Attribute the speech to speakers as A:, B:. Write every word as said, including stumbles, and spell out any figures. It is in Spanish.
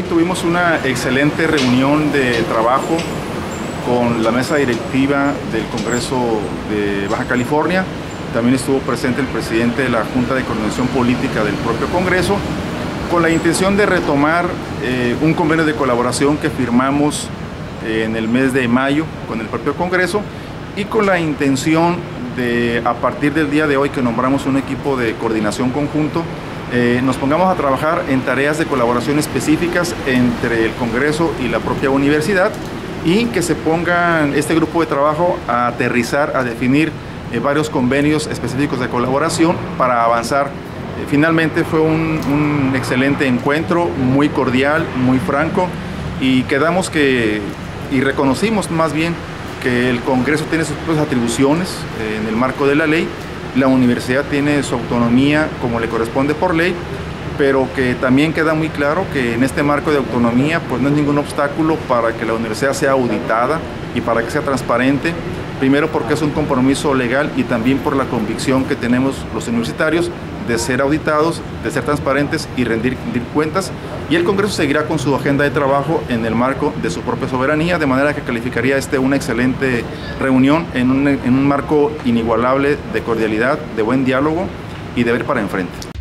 A: hoy tuvimos una excelente reunión de trabajo con la mesa directiva del Congreso de Baja California. También estuvo presente el presidente de la Junta de Coordinación Política del propio Congreso, con la intención de retomar eh, un convenio de colaboración que firmamos eh, en el mes de mayo con el propio Congreso, y con la intención de, a partir del día de hoy que nombramos un equipo de coordinación conjunto, eh, nos pongamos a trabajar en tareas de colaboración específicas entre el Congreso y la propia universidad, y que se pongan este grupo de trabajo a aterrizar, a definir eh, varios convenios específicos de colaboración para avanzar. Eh, finalmente fue un, un excelente encuentro, muy cordial, muy franco, y quedamos que, y reconocimos más bien que el Congreso tiene sus propias atribuciones eh, en el marco de la ley, la universidad tiene su autonomía como le corresponde por ley, pero que también queda muy claro que en este marco de autonomía pues no es ningún obstáculo para que la universidad sea auditada y para que sea transparente, primero porque es un compromiso legal y también por la convicción que tenemos los universitarios de ser auditados, de ser transparentes y rendir, rendir cuentas, y el Congreso seguirá con su agenda de trabajo en el marco de su propia soberanía, de manera que calificaría este una excelente reunión en un, en un marco inigualable de cordialidad, de buen diálogo y de ver para enfrente.